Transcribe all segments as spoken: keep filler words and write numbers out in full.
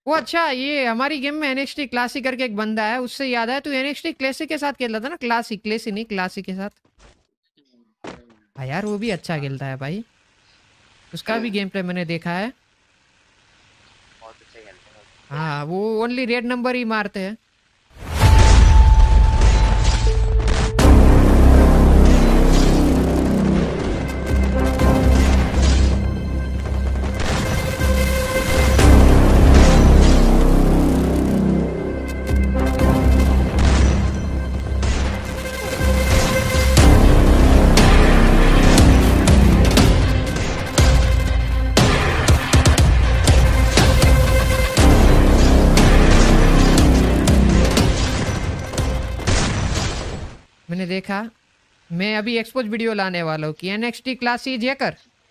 वो अच्छा, ये हमारी गेम में एनएक्सटी क्लासिक करके एक बंदा है, उससे याद है, तू एनएक्सटी क्लासिक के साथ खेलता था ना? क्लासिक क्लासिक नहीं क्लासिक के साथ। हाँ यार वो भी अच्छा खेलता है भाई, उसका भी गेम प्ले मैंने देखा है। हाँ वो ओनली रेड नंबर ही मारते हैं। मैंने देखा, मैं अभी एक्सपोज वीडियो लाने वाला हूँ कि एनएक्सटी क्लासिक हैकर।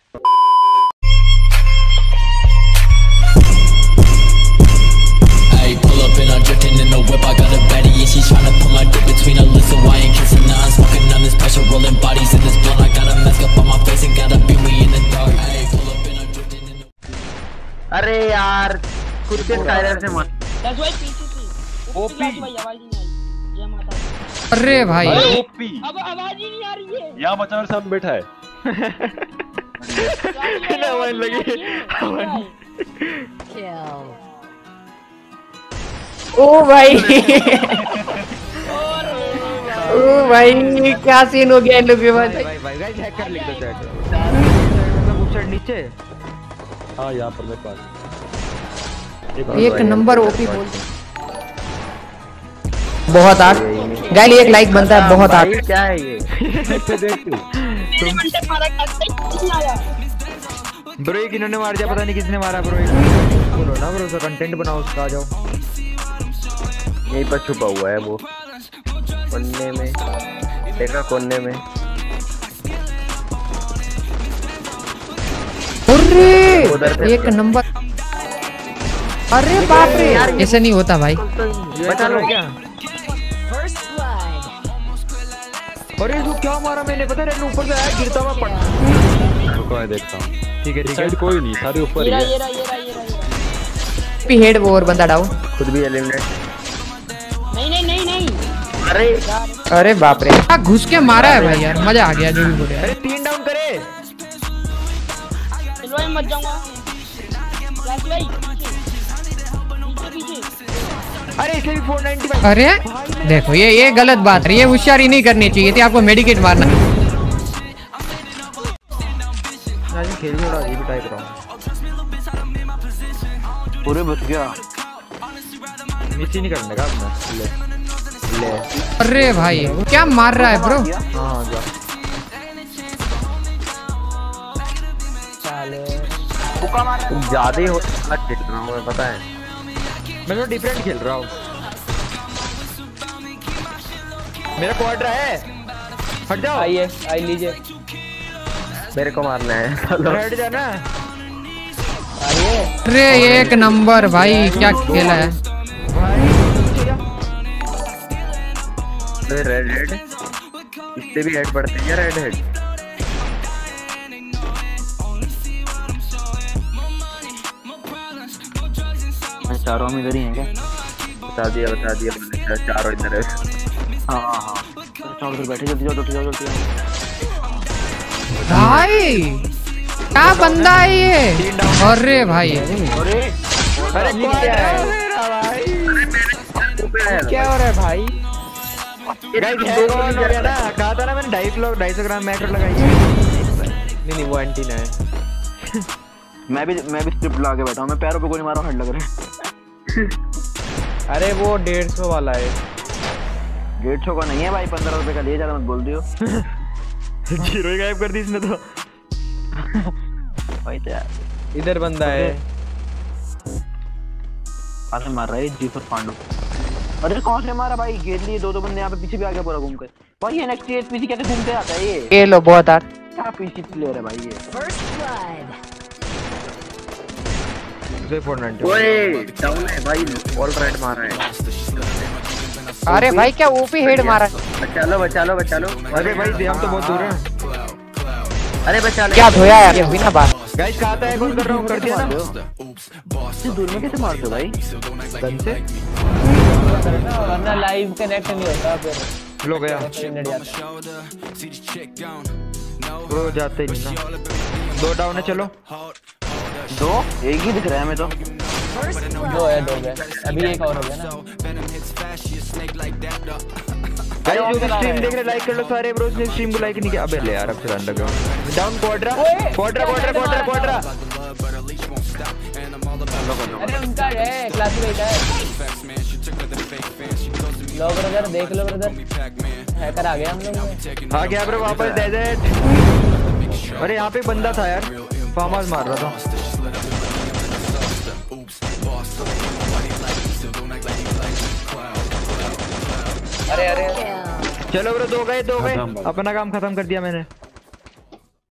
अरे यार खुद के स्काइलर से मार। ओपी अरे भाई ओपी अब आवाज ही नहीं आ रही है। यहाँ बचा मेरे साथ बैठा है। लगी ओ भाई ओ भाई क्या सीन हो गया इन लोगों के बाद। भाई भाई गाइस हैकर लिख दो चैट मतलब ऊपर नीचे। हाँ यहाँ पर मेरे पास एक नंबर ओपी बोल दे। बहुत आग गाइस, एक लाइक बनता है बहुत आग। क्या है ये? ब्रो ये किन्होंने मार दिया, पता नहीं किसने मारा। ब्रो बोलो ना ब्रो, उसका कंटेंट बनाओ उसका, आ जाओ। यहीं पर छुपा हुआ है वो कोने में, देखा कोने में। अरे एक नंबर, अरे बाप रे ऐसे नहीं होता भाई। बचा लो क्या? अरे वो क्या मारा मैंने, पता है ऊपर से आया गिरता हुआ पड़ा। रुको मैं देखता हूँ। ठीक है ठीक है, कोई नहीं, सारे ऊपर ही है। ये रहा ये रहा ये रहा। भी हेड वो और बंदा डाउन, खुद भी एलिमिनेट। नहीं नहीं नहीं नहीं। अरे अरे बाप रे क्या घुस के मारा है भाई यार, मजा आ गया जो भी बोले। अरे तीन डाउन करे। चलो मैं मत जाऊंगा। फ्लैश भाई पीछे पीछे। अरे इसे भी फोर नाइंटी फाइव। अरे देखो ये ये गलत बात है, ये होशियारी नहीं करनी चाहिए थी, आपको मेडिकेट मारना। आज खेल थोड़ा अजीब टाइप रहा हूं। पूरे बच गया, मिस ही नहीं करने का अपना। ले ले अरे भाई क्या मार रहा है ब्रो। हां जा भूखा मार तुम ज्यादा ही हो खेल रहा हूं मैं, पता है मैं तो डिफरेंट खेल रहा हूँ। मेरा क्वाड्रा है, हट जाओ। आइए आई लीजिए, मेरे को मारना है, हट जाना। आइए। अरे एक नंबर भाई क्या खेला है। रेड हेड इससे भी हेड पड़ते हैं, रेड हेड। चारों में इधर ही हैं क्या? बता दिया बता दिया मैंने, चारों इधर है। हाँ हाँ हाँ चलो उधर बैठे, जल्दी जाओ जल्दी जाओ जल्दी भाई क्या बंदा है ये। अरे भाई अरे अरे क्या है मेरा भाई, क्या हो रहा है भाई? गाइस हैक ऑन हो गया ना, कहा था ना मैंने ढाई किलो ढाई सौ ग्राम मैक्रो लगाई। नहीं नहीं वो एंटीना है। मैं भी मैं भी स्ट्रिप लगा के बैठा हूँ, मैं पैरों पे गोली मार रहा हूँ, हट लग रहा है। अरे वो डेढ़ सौ वाला है। डेढ़ सौ का नहीं है भाई, पंद्रह रुपए का ले, ज्यादा मत बोल दियो। जीरो ही गायब कर दी इसने तो। भाई तो यार इधर बंदा है, आगे मार रहा है जी फॉर पांडु। अरे कौन से मारा भाई, घेर लिए दो दो बंदे यहाँ पे, पीछे भी आ गया पूरा घूम कर। भाई ये नेक्स्ट एच पीसी कैसे घूमते आता है ये? ये लो बहुत आग। क्या पीसी प्लेयर है भाई ये। ओए डाउन है भाई, ऑल राइट मार रहा है। अरे भाई क्या ओपी हेड मारा। बचा लो बचा लो बचा लो। अरे भाई हम तो बहुत दूर हैं। अरे बचा लो। क्या धोया यार, ये हुई ना बात। गाइस खाता है कौन कर रहा हूँ कर दिया ना दूर में कैसे मारते हो भाई गन से वरना लाइव कनेक्ट नहीं होता फिर लो गया नेट जाता वो जाते ही नहीं ना दो डाउन है चलो दो एक ही दिख रहा है हमें तो दो है दो है अभी एक और हो गया ना गाइस जो भी स्ट्रीम देख रहे लाइक कर लो सारे ब्रोस ने स्ट्रीम को लाइक नहीं किया अबे ले यार अब चला underground down quadra quadra quadra quadra quadra अरे उनका है क्लास में है लो ब्रदर देख लो ब्रदर हैकर आ गया हम लोग आ गया ब्रो वापस डेजर्ट अरे यहाँ पे बंदा था यार फार्म हाउस मार रहा था अरे अरे चलो ब्रो दो गए दो गए अपना काम खत्म कर दिया मैंने